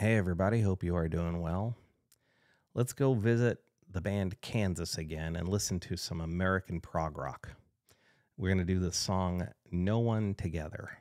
Hey everybody, hope you are doing well. Let's go visit the band Kansas again and listen to some American prog rock. We're going to do the song No One Together.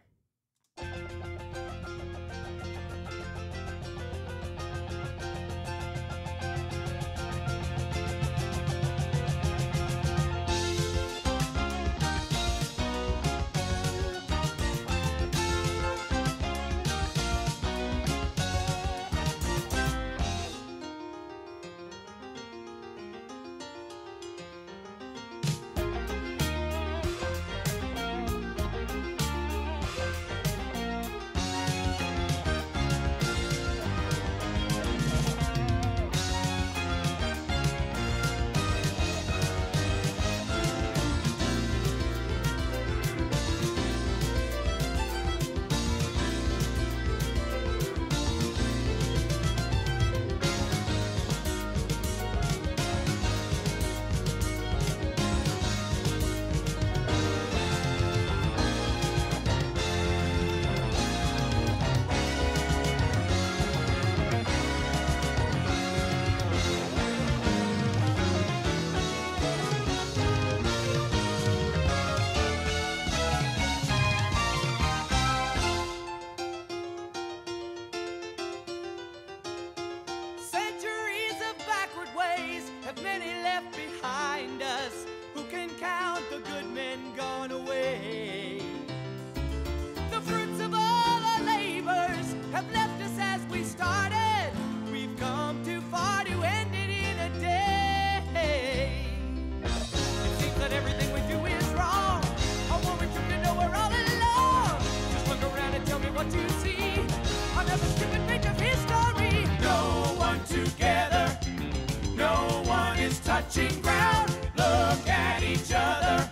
Touching ground, look at each other.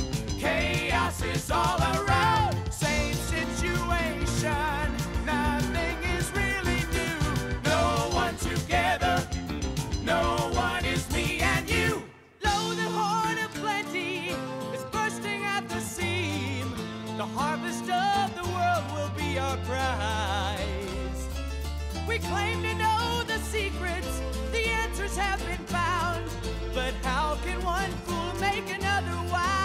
Chaos is all around. Same situation, nothing is really new. No one together, no one is me and you. Lo, the horn of plenty is bursting at the seam. The harvest of the world will be our prize. We claim to know the secrets, the answers have been found. But how can one fool make another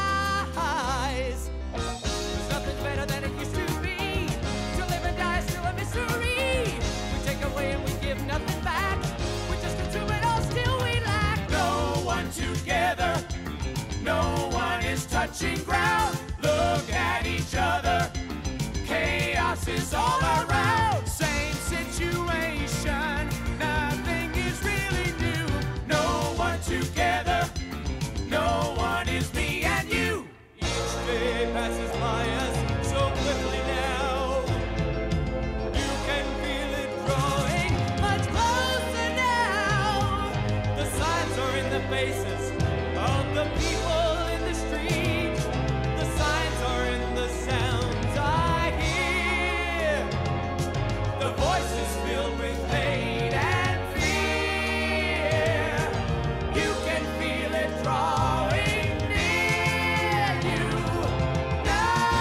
wise? There's nothing better than it used to be. To live and die is still a mystery. We take away and we give nothing back. We just consume it all, still we lack. No one together, no one is touching ground. Look at each other, chaos is all around. Same situation, nothing is really new. No one together, no one is me and you. Each day passes by us so quickly now. You can feel it drawing much closer now. The signs are in the faces of the people in the street. The signs are in the sounds I hear. The voices filled with hate and fear. You can feel it drawing near you now.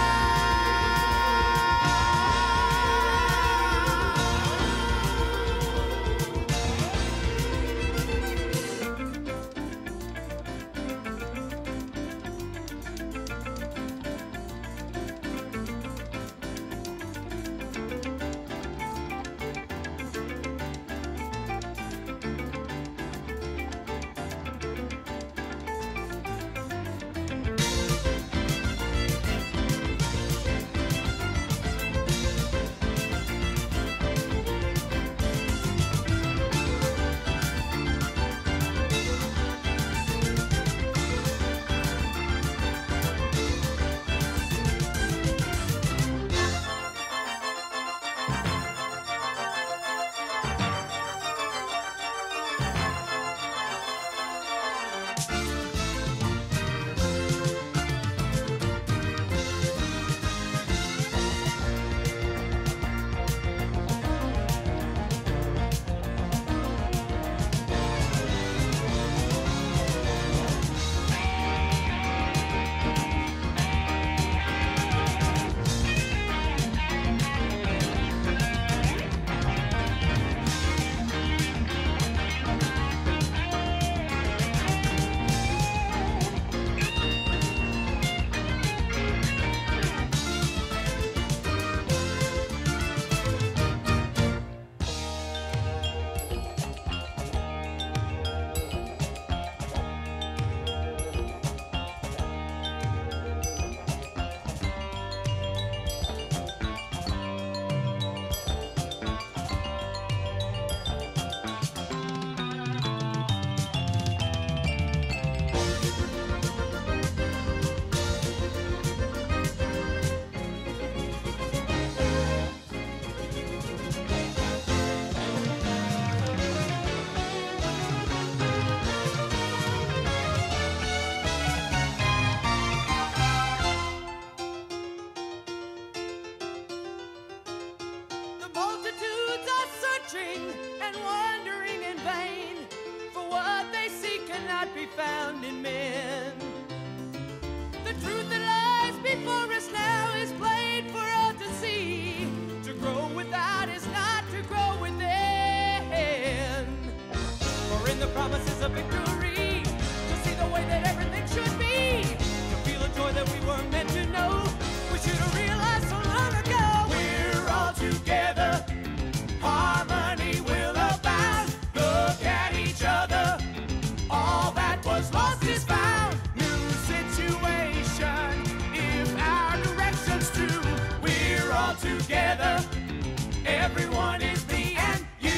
searching and wandering in vain, for what they seek cannot be found in men. The truth that lies before us now is plain for all to see. To grow without is not to grow within. For in the promises of victory, to see the way that everything should be, to feel a joy that we were meant to know, we should have realized so long ago. We're all together, harmony will abound. Look at each other, all that was lost is found. New situation, if our direction's true. We're all together, everyone is me and you.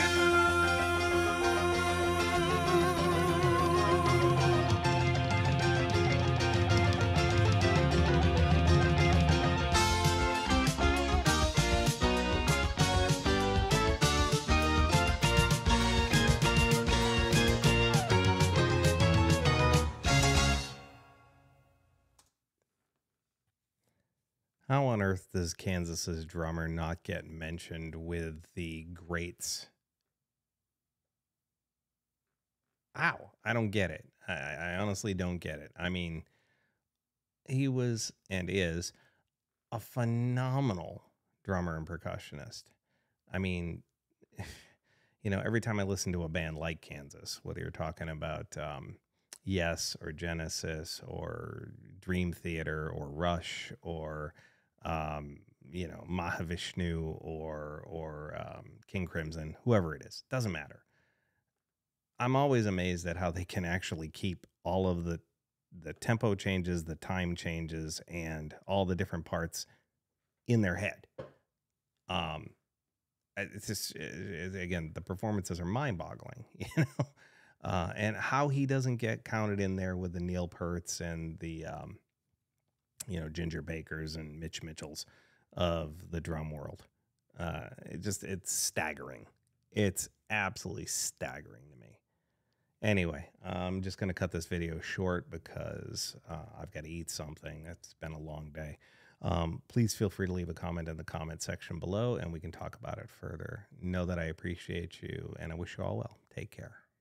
How on earth does Kansas's drummer not get mentioned with the greats? Ow, I don't get it. I honestly don't get it. I mean, he was and is a phenomenal drummer and percussionist. I mean, you know, every time I listen to a band like Kansas, whether you're talking about Yes or Genesis or Dream Theater or Rush or you know, Mahavishnu or King Crimson, whoever it is, doesn't matter. I'm always amazed at how they can actually keep all of the tempo changes, the time changes, and all the different parts in their head. It's just, again, the performances are mind-boggling, you know, and how he doesn't get counted in there with the Neil Pearts and the you know, Ginger Bakers and Mitch Mitchells of the drum world. It's staggering. It's absolutely staggering to me. Anyway, I'm just going to cut this video short because I've got to eat something. It's been a long day. Please feel free to leave a comment in the comment section below and we can talk about it further. Know that I appreciate you and I wish you all well. Take care.